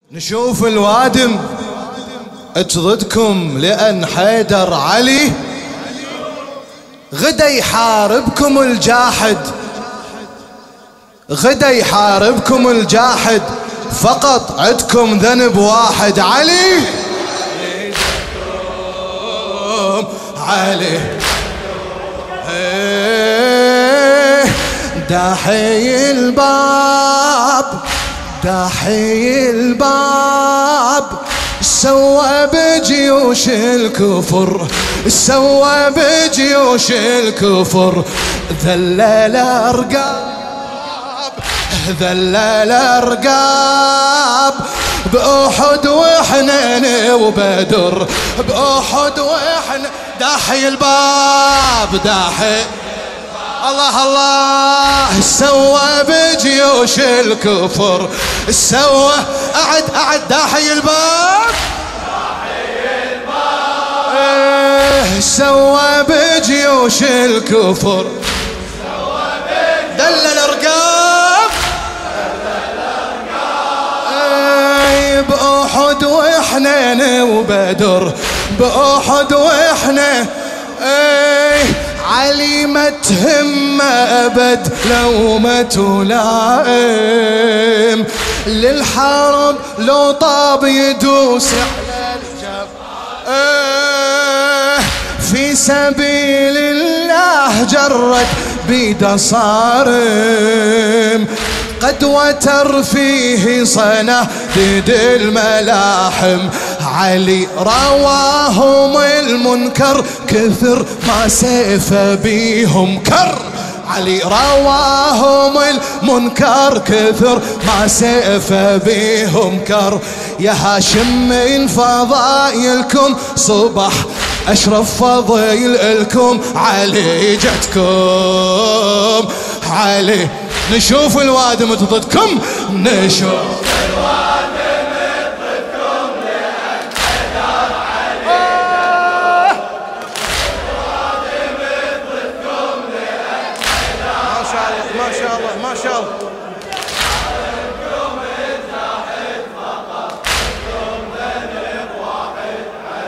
نشوف الوادم تضدكم لأن حيدر علي غدا يحاربكم الجاحد، غدا يحاربكم الجاحد، فقط عندكم ذنب واحد، علي علي داحي الباب، داحي الباب سوى بجيوش الكفر، سوى بجيوش الكفر، ذلل ارقاب، ذلل ارقاب بأحد وحنين وبدر، بأحد وحنين داحي الباب، داحي الله الله سوى بجيوش الكفر، سوى أعد داحي الباب، داحي الباب سوى بجيوش الكفر، سوى دل الأرقام، بأحد وحنين وبدر، بأحد وحنين علي ما تهم أبد لو ما تلائم، للحرب لو طاب يدوس على الجب، في سبيل الله جرد بيد صارم، قد وتر فيه صناديد الملاحم، علي رواهم المنكر كثر ما سيف بيهم كر، علي رواهم المنكر كثر ما سيف بيهم كر، يا هاشم من فضايلكم صبح أشرف فضيلكم، علي جتكم علي، نشوف الوادم ضدكم، نشوف الوادم ضدكم لأن حيدر علي، الوادم ضدكم لأن حيدر، ما شاء الله ما شاء الله ما شاء الله، حاربكم الجاحد فقط، عندكم ذنب واحد،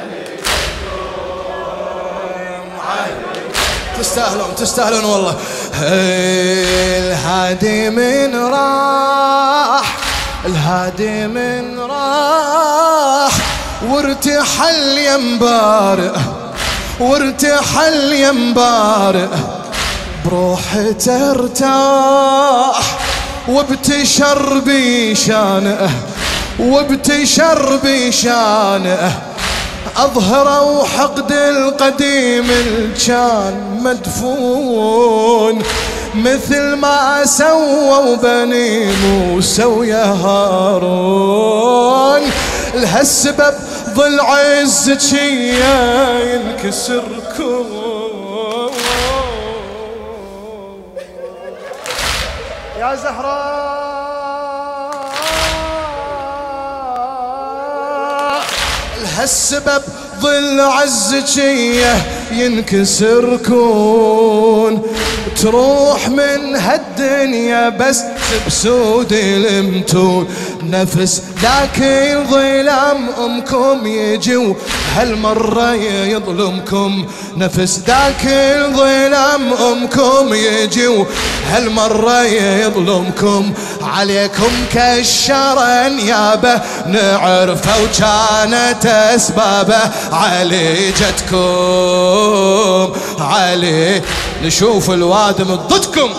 علي تستاهلون تستاهلون والله. الهادي من راح، الهادي من راح وارتحل ينبارئ، وارتحل ينبارئ، بروحه ترتاح وابتشر بشانه، وابتشر بشانه، أظهروا حقد القديم الكان مدفون، مثل ما سووا بني موسى ويا هارون، لهالسبب ظل عزك ينكسركم، يا زهراء لهالسبب ظل عزك ينكسركن، تروح من هالدنيا بس بسود المتون، نفس ذاك ظلام أمكم يجي هالمرة يظلمكم، نفس ذاك ظلام أمكم يجي هالمرة يظلمكم، عليكم كشرا يابه نعرفه وكانت أسبابه، علي جتكم علي، نشوف الوادم ضدكم،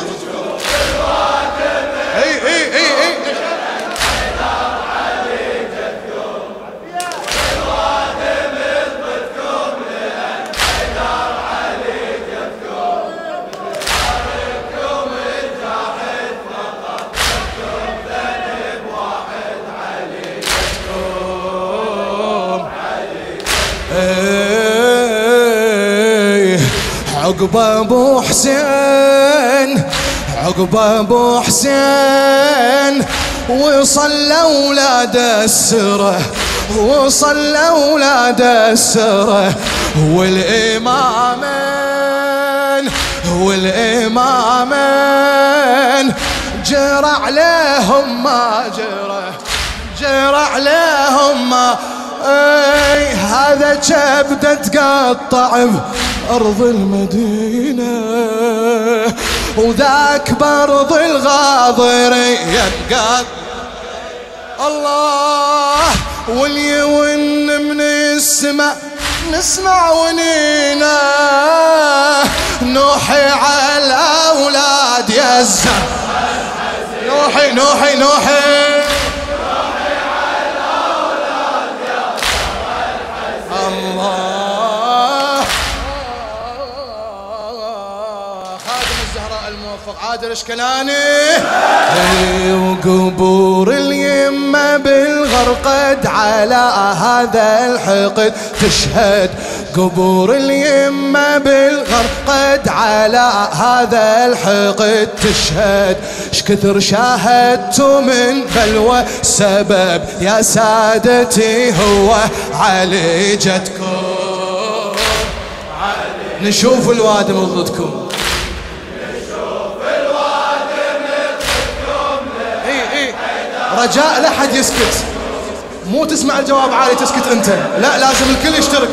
عقب ابو حسين، عقب ابو حسين وصل اولاد السره، وصل اولاد السره، والامامين والامامين جرى عليهم ما جرى، شر عليهم هذا كبده تقطع بأرض المدينة وذاك برض الغاضرية قال الله واليون من السماء نسمع ونينا نوحي على الأولاد يا الزهر نوحي نوحي نوحي على الأولاد يا الله خادم الزهراء الموفق عادل اشكلاني وقبور اليمة بالغرقد على هذا الحقد تشهد قبور اليمة بالغرقد على هذا الحقد تشهد شكثر شاهدت من بلوى سبب يا سادتي هو عليجتكم نشوف الوادم ضدكم رجاء لا حد يسكت مو تسمع الجواب عالي تسكت انت لا لازم الكل يشترك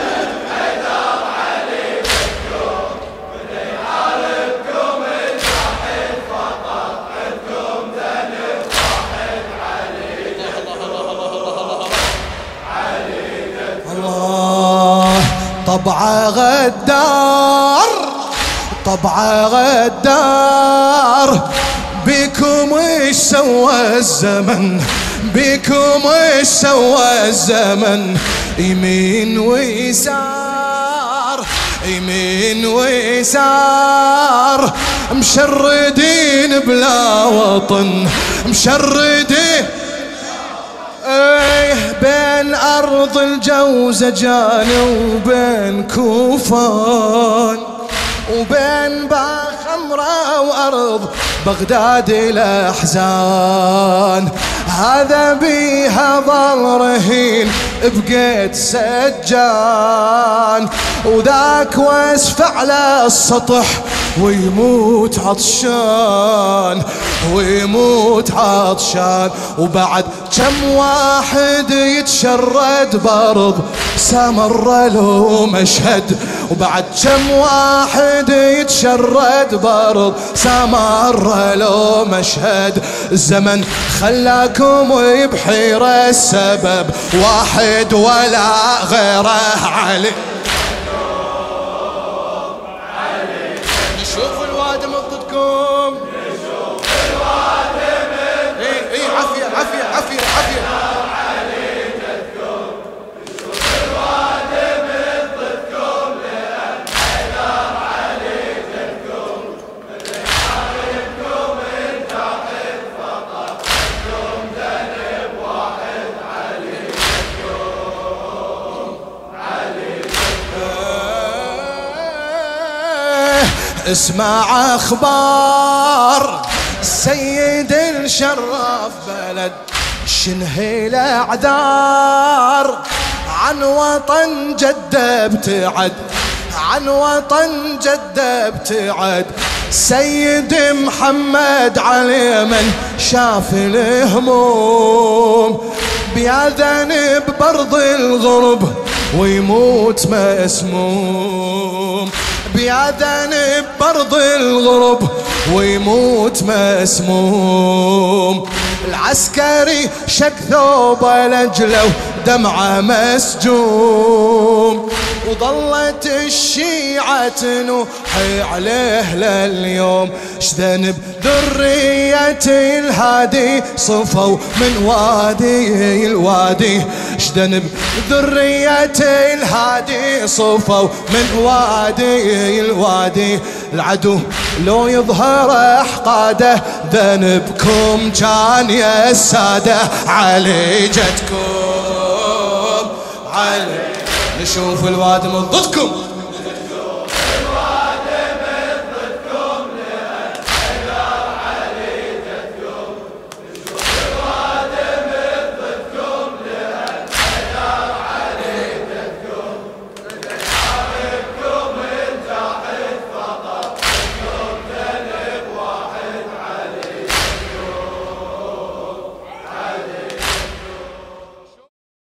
الله طبعه غدار طبعه غدار بكم ايش سوى الزمن بكم ايش سوى الزمن يمين ويسار يمين ويسار مشردين بلا وطن مشردين ايه بين ارض الجوزجان وبين كوفان وبين باخمرة وارض بغداد الأحزان هذا بيها ظل رهين بقيت سجان وذاك واسف على السطح ويموت عطشان ويموت عطشان وبعد كم واحد يتشرد برض سمر له مشهد وبعد كم واحد يتشرد برض سمر له مشهد الزمن خلاكم بحيرة السبب واحد ولا غيره علي نشوف الوادم ضدكم نشوف الوادم اي عافية عافية عافية عافية اسمع اخبار السيد الشرف بلد شنهي الاعذار عن وطن جده ابتعد عن وطن جده ابتعد سيد محمد علي من شاف الهموم بياذن ببرض الغرب ويموت مسموم بياذن ببرض الغرب ويموت مسموم العسكري شق ثوبه لجله ودمعه مسجوم وظلت الشيعة تنوحي عليه لليوم شذنب ذرية الهادي صفوا من وادي الوادي شذنب ذرية الهادي صفوا من وادي الوادي العدو لو يظهر احقاده ذنبكم كان يا السادة علي جدكم علي نشوف الوادم ضدكم